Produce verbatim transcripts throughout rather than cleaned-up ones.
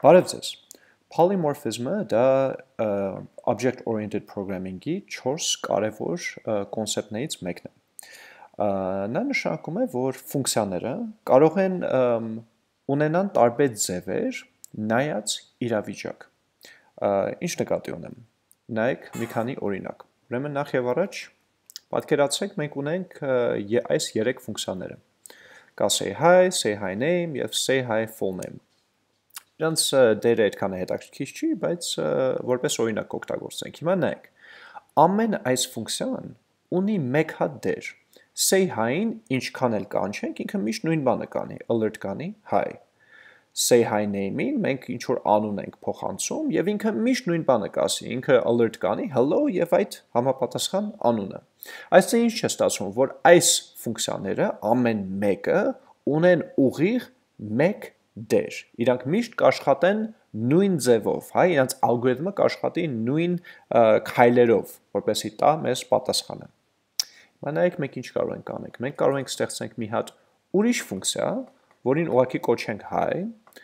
Բարև ձեզ։ Polymorphism-ը դա object-oriented programming-ի չորս կարևոր կոնցեպտներից մեկն է։ Նա նշանակում է, որ ֆունկցիաները կարող են ունենան տարբեր ձևեր նայած իրավիճակ։ Ինչ նկատի ունեմ։ Նայեք մի քանի օրինակ։ Ուրեմն նախ եւ առաջ պատկերացրեք մենք ունենք այս երեք ֆունկցիաները։ Կա say hi, say hi name եւ say hi full name։ Իրանց դերը այդքան է հետաքրքիր չի, բայց որպես օրինակ կօգտագործենք։ Հիմա նայեք։ Ամեն այս ֆունկցիան ունի մեկ հատ դեր։ Say hi-ին ինչքան էլ կանչենք, ինքը միշտ նույն բանը կանի, alert կանի hi։ Say hi name-ին մենք ինչ որ անուն ենք փոխանցում եւ ինքը միշտ նույն բանը կասի, ինքը alert կանի hello եւ այդ համապատասխան անունը։ Այսինքն ինչ է ստացվում, որ այս ֆունկցիաները ամեն մեկը ունեն ուղիղ մեկ դեր։ Իրանք միշտ կաշխատեն նույն ձևով, հա, իրանց ալգորիթմը կաշխատի նույն քայլերով, որպեսզի տա մեզ պատասխանը։ Հիմա նայեք մենք ինչ կարող ենք անենք։ Մենք կարող ենք ստեղծենք մի հատ ուրիշ ֆունկցիա, որին ուղղակի կոչենք hi,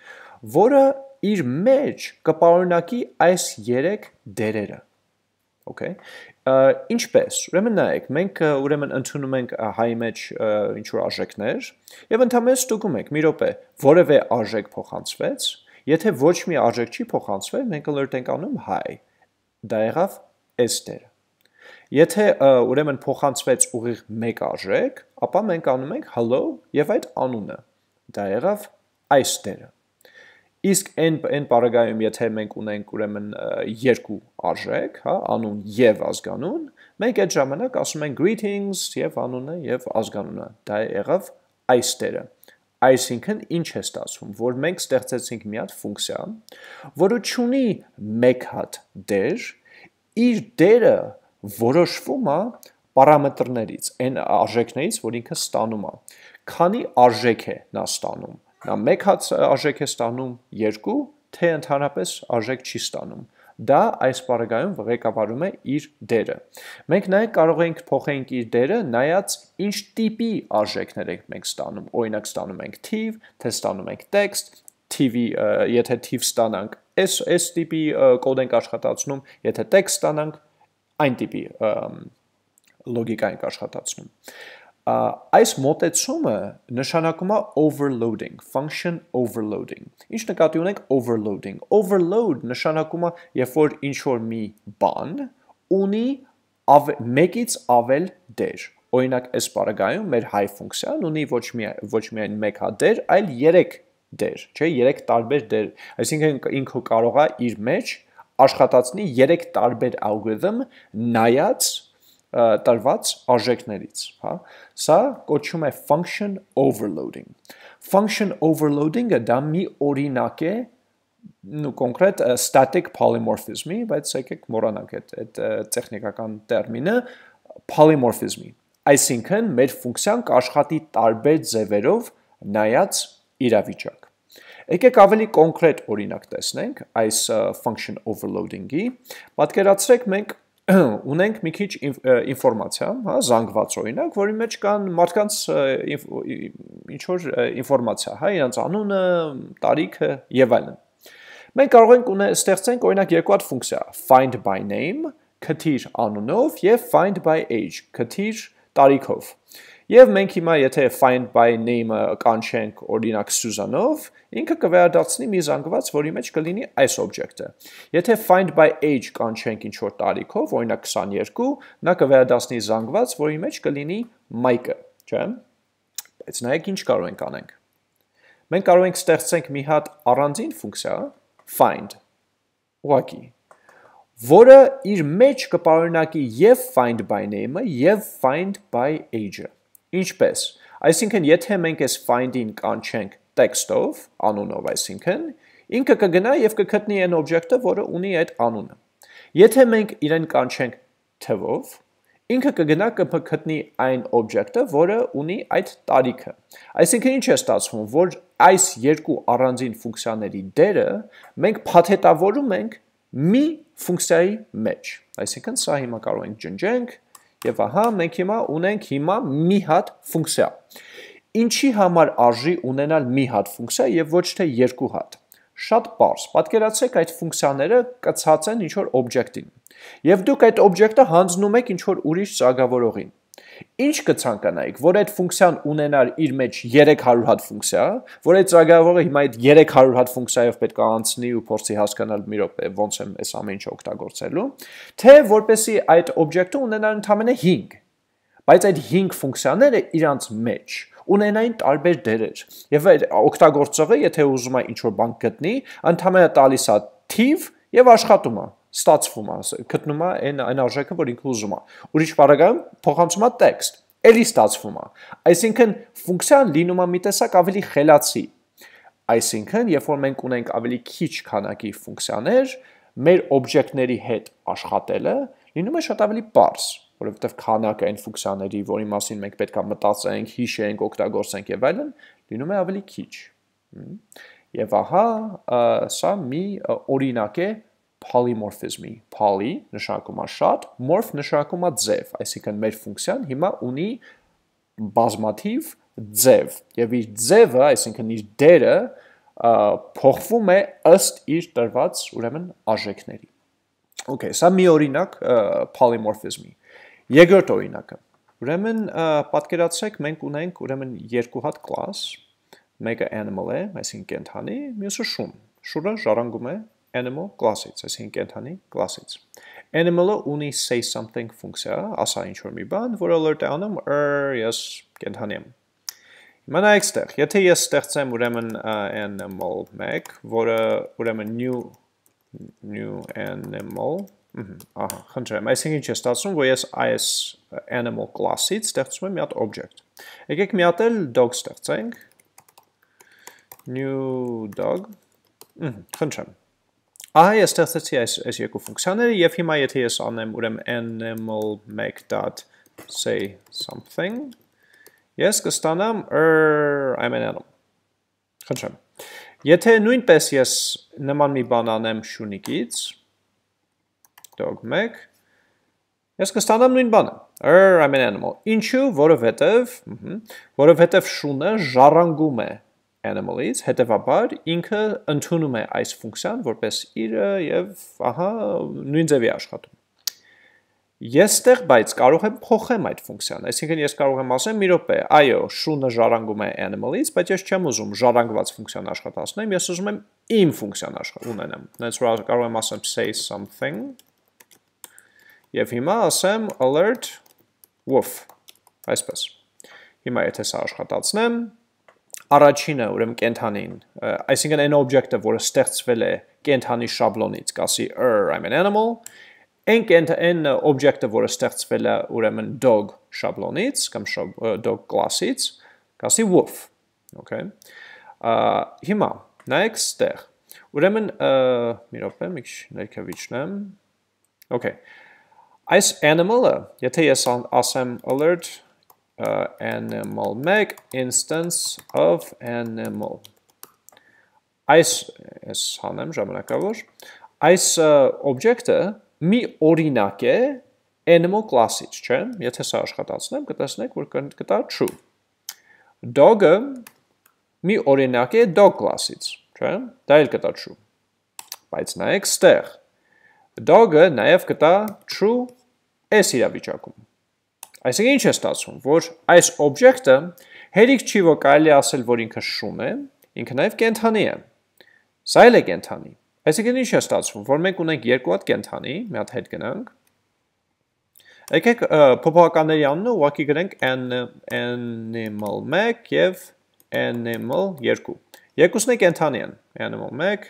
որը իր մեջ կպարունակի այս երեք դերերը։ Okay։ Ինչպես։ Ուրեմն նայեք, մենք ուրեմն ընդունում ենք hi-ի մեջ ինչ որ արժեքներ եւ ընդհանրապես ստուգում ենք մի րոպե, որևէ արժեք փոխանցվեց, եթե ոչ մի արժեք չի փոխանցվել, մենք alert ենք անում hi։ Դա եղավ այս դերը։ Եթե ուրեմն փոխանցվեց ուղիղ մեկ արժեք, ապա մենք անում ենք hello եւ այդ անունը։ Դա եղավ այս դերը։ Իսկ այն այն բaragայում եթե մենք ունենք ուրեմն երկու արժեք, հա, անուն եւ ազգանուն, մենք այդ ժամանակ ասում ենք greetings եւ անունը եւ ազգանունը։ Դա եղավ այս դերը։ Այսինքն ինչ է ստացվում, որ մենք ստեղծեցինք մի հատ ֆունկցիա, որը ունի մեկ հատ դեր, իր դերը որոշվում է պարամետրներից, այն արժեքներից, որ ինքը ստանում է։ Քանի արժեք է նա ստանում։ Նա մեկ հատ արժեք է ստանում երկու, թե ընդհանրապես արժեք չի ստանում։ Դա այս բaragայում ղեկավարում է իր դերը։ Մենք նաև կարող ենք փոխենք իր դերը, նայած ինչ տիպի արժեքներ ենք մենք ստանում։ Օրինակ ստանում ենք թիվ, թե ստանում ենք text, թիվի, եթե թիվ ստանանք, այս այս տիպի կոդ ենք աշխատացնում, եթե text ստանանք, այն տիպի լոգիկա ենք աշխատացնում։ Այս մոտեցումը նշանակում է overloading, function overloading։ Ինչ նկատի ունենք overloading։ Overload նշանակում է, երբ որ ինչ-որ մի բան ունի մեկից ավել դեր։ Օրինակ, այս բaragայում մեր hi ֆունկցիան ունի ոչ միայն ոչ միայն մեկ հատ դեր, այլ երեք դեր, չէ, երեք տարբեր դեր։ Այսինքն ինքը կարող է իր մեջ աշխատացնի երեք տարբեր ալգորիթմ նայած տրված արժեքներից, հա։ Սա կոչվում է function overloading։ Function overloading-ը դա մի օրինակ է, նու կոնկրետ static polymorphism-ի, բայց եկեք մոռանանք այդ այդ տեխնիկական տերմինը polymorphism-ի։ Այսինքն մեր ֆունկցիան կաշխատի տարբեր ձևերով նայած իրավիճակ։ Եկեք ավելի կոնկրետ օրինակ տեսնենք այս function overloading-ի։ Պատկերացրեք մենք ունենք մի քիչ ինֆորմացիա, հա, զանգված օրինակ, որի մեջ կան մարդկանց ինչ որ ինֆորմացիա, հա, իրենց անունը, տարիքը եւ այլն։ Մենք կարող ենք ստեղծենք օրինակ երկու հատ ֆունկցիա, find by name, քթիր անունով եւ find by age, քթիր տարիքով։ Եվ մենք հիմա եթե find by name-ը կանչենք օրինակ Սյուզանով, ինքը կվերադարձնի մի զանգված, որի մեջ կլինի այս օբյեկտը։ Եթե find by age կանչենք ինչ-որ տարիքով, օրինակ քսաներկու, նա կվերադարձնի զանգված, որի մեջ կլինի Մայկը, չէ՞։ Բայց նայեք ինչ կարող ենք անենք։ Մենք կարող ենք ստեղծենք մի հատ առանձին ֆունկցիա, find, ուղղակի, որը իր մեջ կպարունակի եւ find by name-ը եւ find by age-ը։ Ինչպես։ Այսինքն, եթե մենք այս find-ին կանչենք text-ով, անունով, այսինքն, ինքը կգնա եւ կգտնի այն օբյեկտը, որը ունի այդ անունը։ Եթե մենք իրեն կանչենք թվով, ինքը կգնա կգտնի այն օբյեկտը, որը ունի այդ տարիքը։ Այսինքն, ինչ է ստացվում, որ այս երկու առանձին ֆունկցիաների դերը մենք փաթեթավորում ենք մի ֆունկցիայի մեջ։ Այսինքն, սա հիմա կարող ենք ջնջենք Եվ ահա մենք հիմա ունենք հիմա մի հատ ֆունկցիա։ Ինչի համար արժի ունենալ մի հատ ֆունկցիա եւ ոչ թե երկու հատ։ շատ պարզ։ Պատկերացրեք այդ ֆունկցիաները կցած են ինչ-որ օբյեկտին։ Եվ դուք այդ օբյեկտը հանձնում եք ինչ-որ ուրիշ ծրագրավորողին։ Ինչ կցանկանայիք, որ այդ ֆունկցիան ունենար իր մեջ երեք հարյուր հատ ֆունկցիա, որ այդ ծրագրավորողը հիմա այդ երեք հարյուր հատ ֆունկցիայով պետք է անցնի ու փորձի հասկանալ մի րոպե ոնց եմ այս ամեն ինչը օգտագործելու, թե որպեսզի այդ օբյեկտը ունենա ընդամենը հինգ, բայց այդ հինգ ֆունկցիաները իրանց մեջ ունենային տարբեր դերեր, եւ այդ օգտագործողը, եթե ուզում է ինչ-որ բան գտնի, ընդամենը տալիս է թիվ եւ աշխատում է, ստացվում է, գտնում է այն այն արժեքը, որ ինքը ուզում է։ Ուրիշ բառերով փոխանցում է տեքստ, էլի ստացվում է։ Այսինքն ֆունկցիան լինում է մի տեսակ ավելի խելացի։ Այսինքն, երբ որ մենք ունենք ավելի քիչ քանակի ֆունկցիաներ, մեր օբյեկտների հետ աշխատելը լինում է շատ ավելի պարզ, որովհետև քանակը այն ֆունկցիաների, որի մասին մենք պետք է մտածենք, հիշենք, օգտագործենք եւ այլն, լինում է ավելի քիչ։ Եվ ահա սա մի օրինակ է Polymorphism-ի, poly նշանակում է շատ, morph նշանակում է ձև, այսինքն մեր ֆունկցիան հիմա ունի բազմաթիվ ձև, եւ իր ձևը, այսինքն իր դերը փոխվում է ըստ իր տրված ուրեմն արժեքների։ Okay, սա մի օրինակ polymorphism-ի։ Երկրորդ օրինակը։ Ուրեմն պատկերացրեք մենք ունենք ուրեմն երկու հատ class, մեկը animal է, այսինքն կենդանի, մյուսը շուն։ Շունը ժառանգում է animal class-ից, այսինքն կենդանի class-ից։ Animal-ը ունի say something ֆունկցիա, ասա ինչ-որ մի բան, որը alert է անում, er, ես կենդանի եմ։ Հիմա նայեք ստեղ, եթե ես ստեղծեմ ուրեմն animal մեկ, որը ուրեմն new new animal, ահա, խնդրեմ, այսինքն ինչ է ստացվում, որ ես այս animal class-ից ստեղծում եմ մի հատ object։ Եկեք մի հատ էլ dog ստեղծենք, new dog, խնդրեմ։ Ահա ես ստեղծեցի այս այս երկու ֆունկցիաները եւ հիմա եթե ես անեմ ուրեմն animal make.say something ես կստանամ er I'm an animal։ Խնդրեմ։ Եթե նույնպես ես նման մի բան անեմ շունիկից dog make ես կստանամ նույն բանը er I'm an animal։ Ինչու՞, որովհետեւ որովհետեւ շունը ժառանգում է animal-ից, հետևաբար ինքը ընդունում է այս ֆունկցիան որպես իրը եւ ահա նույն ձևի աշխատում։ Ես ստեղ բայց կարող եմ փոխեմ այդ ֆունկցիան, այսինքն ես կարող եմ ասեմ մի րոպե, այո, շունը ժառանգում է animal-ից, բայց ես չեմ ուզում ժառանգված ֆունկցիան աշխատացնեմ, ես ուզում եմ իմ ֆունկցիան ունենամ։ That's why կարող եմ ասեմ say something եւ հիմա ասեմ alert wolf, այսպես։ Հիմա եթե սա աշխատացնեմ, առաջինը ուրեմն կենդանին, այսինքն այն օբյեկտը, որը ստեղծվել է կենդանի շաբլոնից, կասի er I'm an animal, այն կենդան օբյեկտը, որը ստեղծվել է ուրեմն dog շաբլոնից կամ dog class-ից, կասի wolf, okay։ Հիմա նայեք ստեղ։ Ուրեմն մի րոպե, մի քիչ ներքևիչնեմ։ Okay։ Այս animal-ը, եթե ես ասեմ alert Uh, animal make instance of animal այս այս հանեմ ժամանակավոր այս օբյեկտը մի օրինակ է animal class-ից, չէ՞, եթե սա աշխատացնեմ, կտեսնեք, որ կտա true։ Dog-ը մի օրինակ է dog class-ից, չէ՞, դա էլ կտա true։ Բայց նայեք ստեղ։ Dog-ը նաև կտա true այս իրավիճակում։ Այսինքն ինչ է ստացվում, որ այս օբյեկտը հերիք չի, որ կարելի ասել, որ ինքը շուն է, ինքը նաև կենդանի է։ Սա էլ է կենդանի։ Այսինքն ինչ է ստացվում, որ մենք ունենք երկու հատ կենդանի, մի հատ հետ գնանք։ Եկեք փոփոխականների անունը ուղղակի գրենք animal մեկ եւ animal երկու։ Երկուսն է կենդանի են, animal մեկ,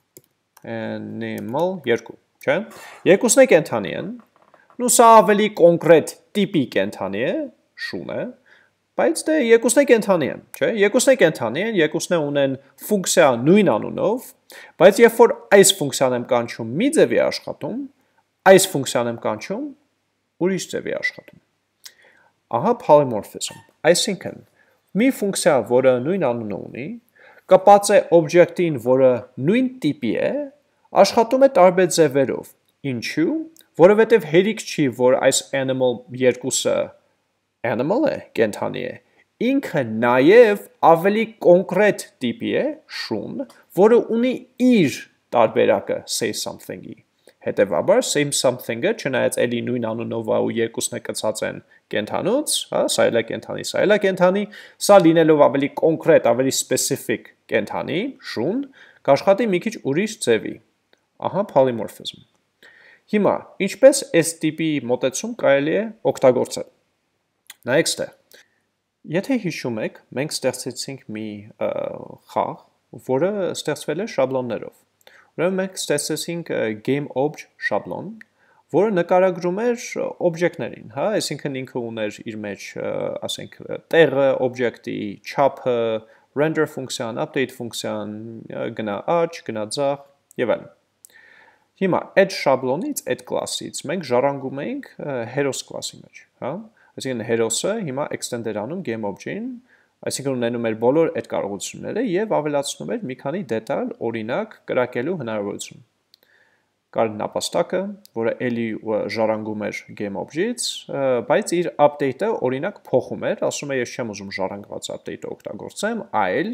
animal երկու, չէ՞։ Երկուսն է կենդանի են։ Նու սա ավելի կոնկրետ տիպի կենդանի է, շուն է, բայց դե երկուսն է կենդանի են, չէ՞։ Երկուսն է կենդանի են, երկուսն է ունեն ֆունկցիա նույն անունով, բայց երբ որ այս ֆունկցիան եմ կանչում մի ձևի աշխատում, այս ֆունկցիան եմ կանչում ուրիշ ձևի աշխատում։ Ահա polymorphism, այսինքն մի ֆունկցիա, որը նույն անունը ունի, կպած է օբյեկտին, որը նույն տիպի է, աշխատում է տարբեր ձևերով։ Ինչու՞։ Որովհետև հերիք չի, որ այս animal երկուսը animal է, կենդանի է, ինքը նաև ավելի կոնկրետ տիպի է շուն, որը ունի իր տարբերակը say something-ի։ Հետևաբար say something-ը չնայած էլի նույն անունով ու երկուսն է կցած են կենթանուց, հա, սա էլ է կենթանի, սա էլ է կենթանի, սա լինելով ավելի կոնկրետ, ավելի specific կենթանի, շուն, կաշխատի մի քիչ ուրիշ ձևի։ Ահա polymorphism։ Հիմա, ինչպես այս տիպի մոտեցում կարելի է օգտագործել։ Նայեք ստեղ։ Եթե հիշում եք, մենք ստեղծեցինք մի խաղ, որը ստեղծվել է շաբլոններով։ Ուրեմն մենք ստեղծեցինք game_obj շաբլոն, որը նկարագրում էր օբյեկտներին, հա, այսինքն ինքը ուներ իր մեջ, ասենք, տեղը, օբյեկտի, չափը, render ֆունկցիան, update ֆունկցիան, գնա աջ, գնա ձախ եւ այլն։ Հիմա այդ շաբլոնից, այդ կլասից մենք ժառանգում էինք heroes կլասի մեջ, հա։ Այսինքն heroes-ը հիմա extend էր անում game_obj-ին, այսինքն ունենում էր բոլոր այդ կարողությունները եւ ավելացնում էր մի քանի դետալ, օրինակ, կրակելու հնարավորություն։ Կար նապաստակը, որը էլի ժառանգում էր game_obj-ից, բայց իր update-ը օրինակ փոխում էր, ասում է ես չեմ ուզում ժառանգված update-ը օգտագործեմ, այլ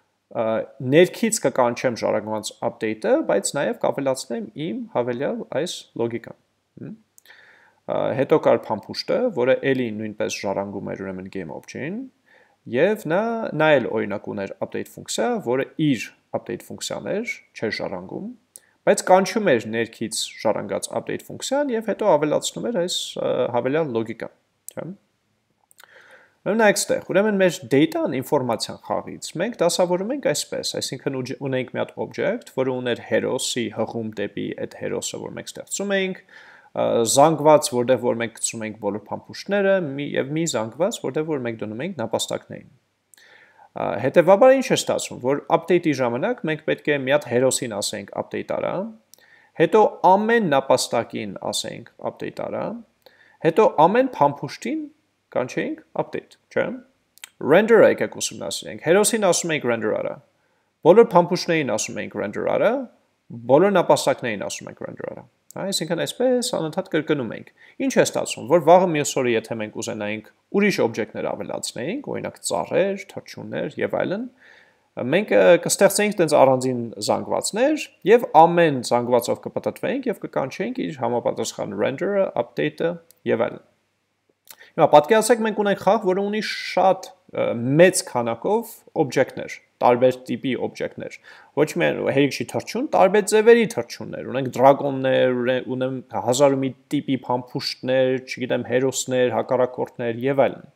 ներքից կկանչեմ ժառանգված update-ը, բայց նաեւ կավելացնեմ իմ հավելյալ այս լոգիկան։ Հետո կար փամփուշտը, որը էլի նույնպես ժառանգում էր ուրեմն game_obj-ին, եւ նա նա էլ օրինակ ուներ update ֆունկցիա, որը իր update ֆունկցիան էր, չէր ժառանգում, բայց կանչում էր ներքից ժառանգած update ֆունկցիան եւ հետո ավելացնում էր այս հավելյալ լոգիկան, չէ՞։ Ուրեմն այստեղ, ուրեմն մեր data-ն ինֆորմացիան խաղից մենք դասավորում ենք այսպես, այսինքն ունենք մի հատ object, որը ուներ heroes-ի հղում դեպի այդ heroes-ը, որ մենք ստեղծում ենք, զանգված, որտեղ որ մենք գցում ենք բոլոր փամփուշտները, եւ մի զանգված, որտեղ որ մենք դնում ենք նապաստակներին։ Հետևաբար ինչ է ստացվում, որ update-ի ժամանակ մենք պետք է մի հատ heroes-ին ասենք update արա, հետո ամեն նապաստակին ասենք update արա, հետո ամեն փամփուշտին կանչենք update, չէ՞։ Render-ը եկեք ուսումնասիրենք, heroes-ին ասում ենք render արա, բոլոր փամփուշտներին ասում ենք render արա, բոլոր նապաստակներին ասում ենք render արա։ Այսինքն այսպես անընդհատ կրկնում ենք։ Ինչ է ստացվում, որ վաղը մյուս օրը եթե մենք ուզենայինք ուրիշ օբյեկտներ ավելացնեինք, օրինակ ծառեր, թռչուններ եւ այլն, մենք կստեղծեինք տենց առանձին զանգվածներ եւ ամեն զանգվածով կպտտվեինք եւ կկանչեինք իր համապատասխան render-ը, update-ը եւ այլն։ Հիմա պատկերացրեք մենք ունենք խաղ, որը ունի շատ մեծ քանակով օբյեկտներ, տարբեր տիպի օբյեկտներ։ Ոչ միայն հերիք չի թռչուն, տարբեր ձևերի թռչուններ, ունենք դրագոններ, ունեմ հազար ու մի տիպի փամփուշտներ, չգիտեմ, հերոսներ, հակառակորդներ եւ այլն։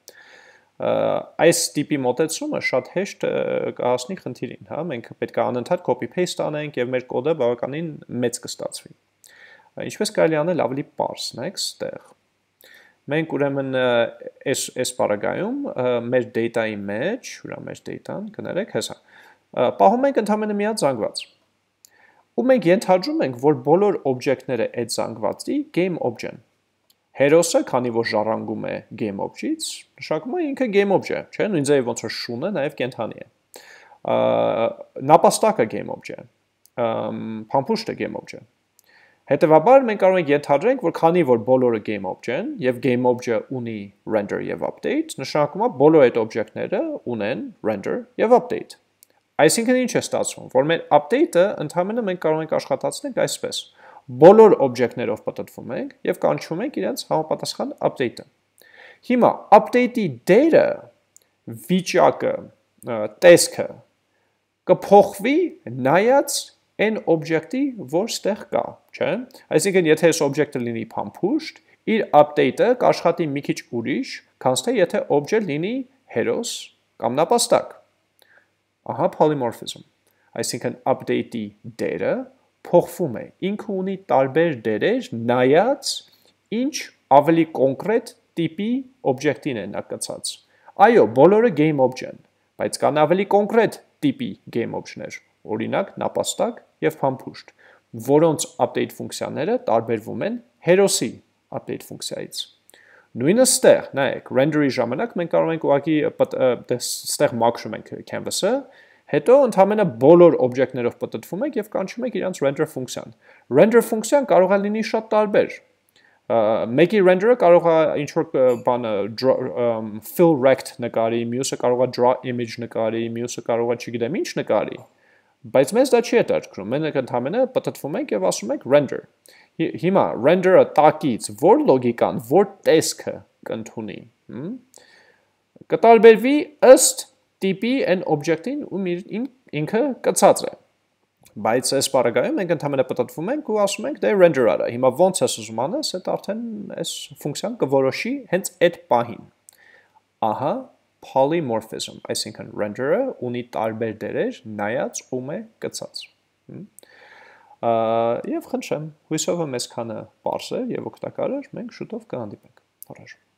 Այս տիպի մոտեցումը շատ հեշտ կհասնի խնդիրին, հա, մենք պետք է անընդհատ copy-paste անենք եւ մեր կոդը բավականին մեծ կստացվի։ Ինչպես կարելի անել ավելի պարզ, նայեք ստեղ։ Մենք ուրեմն այս այս բaragայում մեր data-ի մեջ, ուրեմն մեր data-ն կներեք հեսա։ Պահում ենք ընդհանրապես մի հատ զանգված։ Ու մենք ենթադրում ենք, որ բոլոր օբյեկտները այդ զանգվածի game_obj են։ Heroes-ը, քանի որ ժառանգում է game_obj-ից, նշանակում է ինքը game_obj է, չէ՞, նույն ձևի ոնց որ շունը նաև կենթանի է։ Նապաստակը game_obj է։ Փամփուշտը game_obj է։ Հետևաբար մենք կարող ենք ենթադրենք, որ քանի որ բոլորը game_obj են եւ game_obj-ը ունի render եւ update, նշանակում է բոլոր այդ օբյեկտները ունեն render եւ update։ Այսինքն ինչ է ստացվում, որ մեր update-ը ընդհանրապես մենք կարող ենք աշխատացնել այսպես։ Բոլոր օբյեկտներով պատտվում ենք եւ կանչում ենք իրենց համապատասխան update-ը։ Հիմա update-ի դերը, վիճակը, տեսքը կփոխվի նայած այն օբյեկտի, որ ստեղ կա, չէ՞։ Այսինքն, եթե այս օբյեկտը լինի փամփուշտ, իր update-ը կաշխատի մի քիչ ուրիշ, քան թե եթե օբյեկտ լինի heroes կամ նապաստակ։ Ահա polymorphism։ Այսինքն, update-ի դերը փոխվում է։ Ինքը ունի տարբեր դերեր, նայած ինչ ավելի կոնկրետ տիպի օբյեկտին է նա կցած։ Այո, բոլորը game_obj են, բայց կան ավելի կոնկրետ տիպի game_obj-ներ, օրինակ նապաստակ եւ փամփուշտ, որոնց update ֆունկցիաները տարբերվում են heroes-ի update ֆունկցիայից։ Նույնը ստեղ, նայեք, render-ի ժամանակ մենք կարող ենք ուղղակի ստեղ մաքրում ենք canvas-ը, հետո ընդհանրապես բոլոր օբյեկտներով պատտվում ենք եւ կանչում ենք իրենց render ֆունկցիան։ Render ֆունկցիան կարող է լինի շատ տարբեր։ Մեկի render-ը կարող է ինչ-որ բանը fill rect նկարի, մյուսը կարող է draw image նկարի, մյուսը կարող է չգիտեմ ինչ նկարի, բայց մեզ դա չի հետաքրքրում, մենք ընդհանրապես պտտվում ենք եւ ասում ենք render։ Հիմա render-ը տակից որ լոգիկան, որ տեսքը կընդունի, կտարբերվի ըստ տիպի այն օբյեկտին, ում ինքը կցած է։ Բայց այս բaragայում մենք ընդհանրապես պտտվում ենք ու ասում ենք դե render արա։ Հիմա ոնց ես ուզում անես, այդ արդեն այս ֆունկցիան կորոշի հենց այդ պահին։ Ահա polymorphism, այսինքն render-ը ունի տարբեր դերեր, նայած ում է կցած։ Եվ խնդրեմ, հույսով եմ այսքանը պարզ էր եւ օգտակար էր, մենք շուտով կհանդիպենք։ Առաջ